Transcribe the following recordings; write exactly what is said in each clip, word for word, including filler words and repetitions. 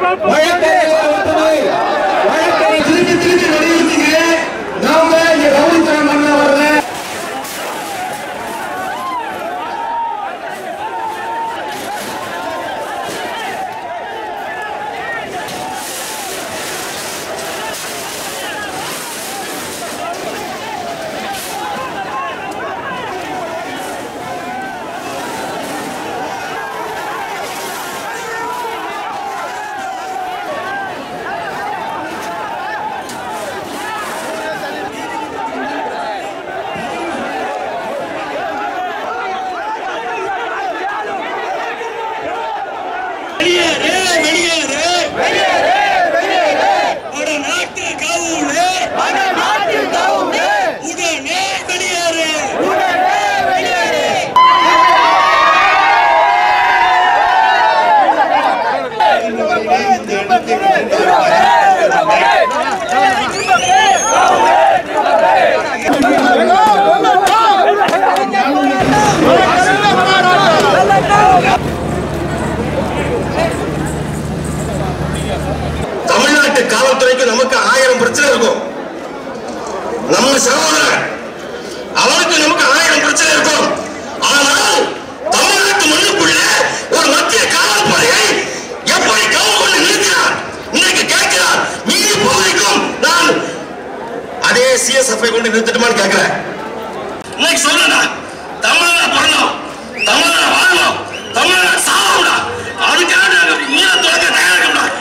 தமிழ்நாட்டு காவல்துறைக்கு நமக்கு ஆயிரம் பிரச்சனை இருக்கும். நம்ம சகோதரர் அவருக்கு நமக்கு ஆயிரம் பிரச்சனை இருக்கும். ஆனால் தமிழ்நாட்டு மண்ணுக்குள்ள ஒரு மத்திய காவல்துறையை எப்படி கவனம் கொண்டு நிறுத்தினார் இன்னைக்கு கேட்கிறார். மீதி பகுதிக்கும் நான் அதே சிஎஸ்எஃப் கொண்டு நிறுத்திட்டுமான்னு கேட்கிறேன். இன்னைக்கு சொல்றேன், தமிழ்நாடு பிறந்தோம், தமிழ்நாடு வாழணும், தமிழ்நாடு சாவடா, அதுக்காக மீன தொடக்க தயாரா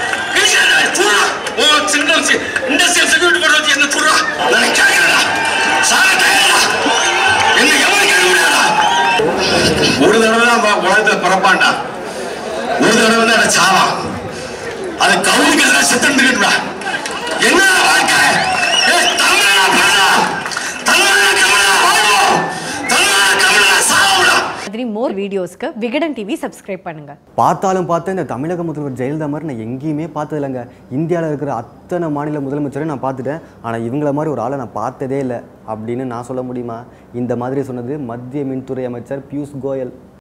இண்டஸ்ட்ரியல் செக்யூரிட்டி போர்டு வச்சு என்ன சொல்றா நான் கேட்கிறேன். சாக தயாரா என்ன எவனும் கேட்க முடியாதா? ஒரு தடவை தான் உலகத்துல பிறப்பான்டா, ஒரு தடவை தான் சாவான். அது கவுனுக்கு எல்லாம் செத்து இருக்கா? என்ன வாழ்க்கை? தமிழா பிறந்தா, தமிழா தமிழா வாழ்வோம், தமிழா தமிழா சாவடா. மோர் வீடியோஸ்க்கு விகடன் டிவி சப்ஸ்கிரைப் பண்ணுங்க. பார்த்தாலும் பார்த்தேன் இந்த தமிழக முதல்வர் ஜெயலலிதா மாதிரி நான் எங்கேயுமே பார்த்தது இல்லைங்க. இந்தியாவில் இருக்கிற அத்தனை மாநில முதலமைச்சரையும் நான் பார்த்துட்டேன், ஆனால் இவங்கள மாதிரி ஒரு ஆளை நான் பார்த்ததே இல்லை அப்படின்னு நான் சொல்ல முடியுமா? இந்த மாதிரி சொன்னது மத்திய மின்துறை அமைச்சர் பியூஷ் கோயல்.